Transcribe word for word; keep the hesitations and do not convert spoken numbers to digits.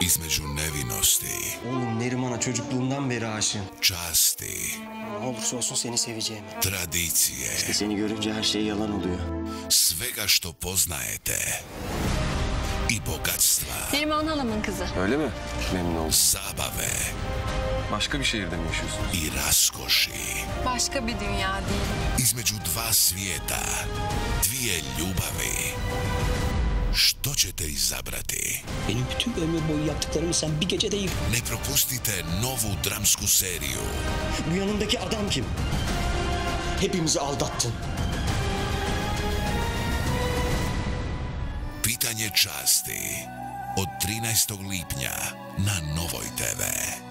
Između nevinosti. Oğlum Neriman'a çocukluğumdan beri aşığım. Časti. Ne olursa olsun seni seveceğimi. Tradicije. İşte seni görünce her şey yalan oluyor. Svega što poznajete. I bogatstva. Neriman halamın kızı. Öyle mi? Memnun oldum. Zabave. Başka bir şehirde mi yaşıyorsunuz? I raskoši. Başka bir dünya değil. Između dva svijeta. Dvije ljubavi. Što ćete izabrati? Benim bütün ömür boyu yaptıklarımı sen bir gecede yık. Ne propustite novu dramsku seriju. Bu yanındaki adam kim? Hepimizi aldattın. Pitanje časti. Od trinaestog lipnja na Novoj te ve.